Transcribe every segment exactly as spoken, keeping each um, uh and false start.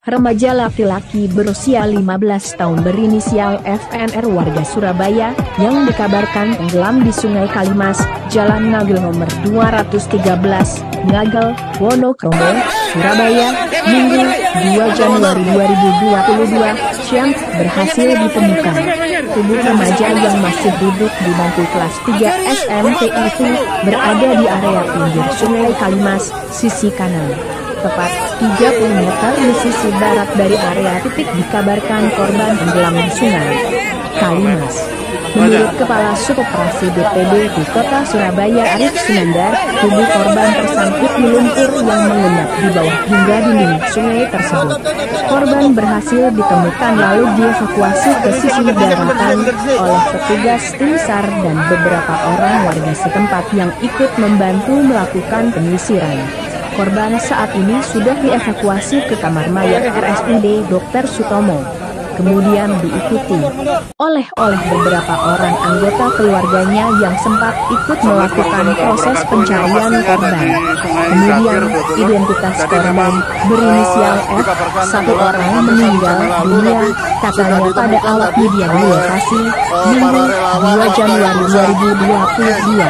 Remaja laki-laki berusia lima belas tahun berinisial F N R warga Surabaya, yang dikabarkan tenggelam di Sungai Kalimas, Jalan Ngagel nomor dua ratus tiga belas, Ngagel, Wonokromo, Surabaya, Minggu, dua Januari dua ribu dua puluh dua, siang, berhasil ditemukan. Tubuh remaja yang masih duduk di bangku kelas tiga S M P itu berada di area pinggir Sungai Kalimas, sisi kanan. Tepat tiga puluh meter di sisi barat dari area titik dikabarkan korban tenggelam di Sungai Kalimas. Menurut Kepala Suboperasi B P D di Kota Surabaya Arif Sinandar, tubuh korban tersangkut di lumpur yang mengendap di bawah hingga dinding sungai tersebut. Korban berhasil ditemukan lalu dievakuasi ke sisi daratan oleh petugas tim SAR dan beberapa orang warga setempat yang ikut membantu melakukan penyisiran. Korban saat ini sudah dievakuasi ke kamar mayat R S U D Dokter Sutomo. Kemudian diikuti oleh oleh beberapa orang anggota keluarganya yang sempat ikut melakukan proses pencarian korban. Kemudian identitas korban berinisial F, satu orang meninggal dunia, katanya pada awak media di lokasi, Minggu, dua Januari dua ribu dua puluh dua.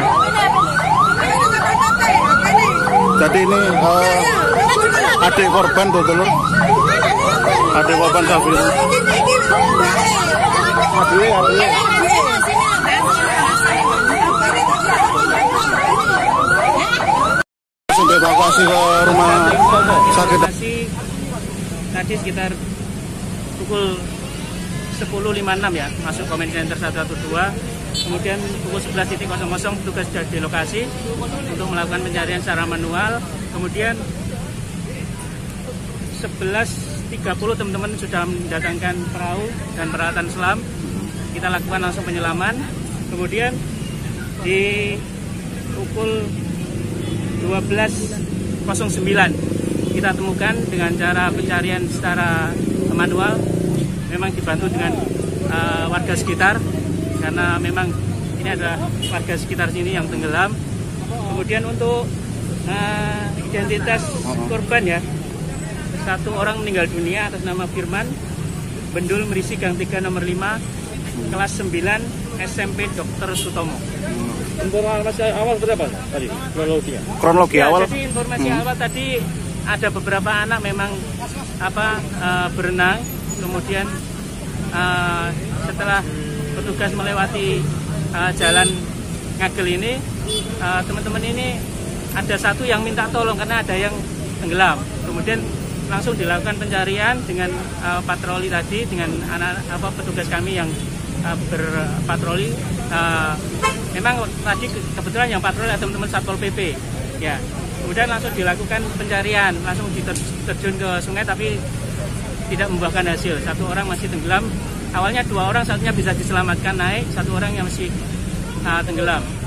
Jadi ini uh, adik korban tuh dulu, adik korban Safir. Adik, adik. Sudah evakuasi ke rumah sakit. Tadi sekitar pukul sepuluh lima puluh enam ya, masuk Comment Center seratus dua belas. Kemudian pukul sebelas nol nol petugas sudah di lokasi untuk melakukan pencarian secara manual. Kemudian sebelas tiga puluh teman-teman sudah mendatangkan perahu dan peralatan selam. Kita lakukan langsung penyelaman. Kemudian di pukul dua belas nol sembilan kita temukan dengan cara pencarian secara manual. Memang dibantu dengan uh, warga sekitar, karena memang ini adalah warga sekitar sini yang tenggelam. Kemudian untuk uh, identitas korban ya, satu orang meninggal dunia atas nama Firman, Bendul Merisi Gang tiga nomor lima, kelas sembilan S M P Dokter Sutomo. Informasi awal berapa tadi? Kronologi. Kronologi ya, awal. Jadi informasi hmm. awal tadi ada beberapa anak memang apa uh, berenang, kemudian uh, setelah petugas melewati uh, jalan Ngagel ini, teman-teman uh, ini ada satu yang minta tolong karena ada yang tenggelam. Kemudian langsung dilakukan pencarian dengan uh, patroli tadi, dengan anak apa petugas kami yang uh, berpatroli. Uh, memang tadi kebetulan yang patroli ada teman-teman Satpol P P. Ya. Kemudian langsung dilakukan pencarian, langsung diterjun ke sungai tapi tidak membuahkan hasil. Satu orang masih tenggelam. Awalnya dua orang, satunya bisa diselamatkan naik, satu orang yang masih uh, tenggelam.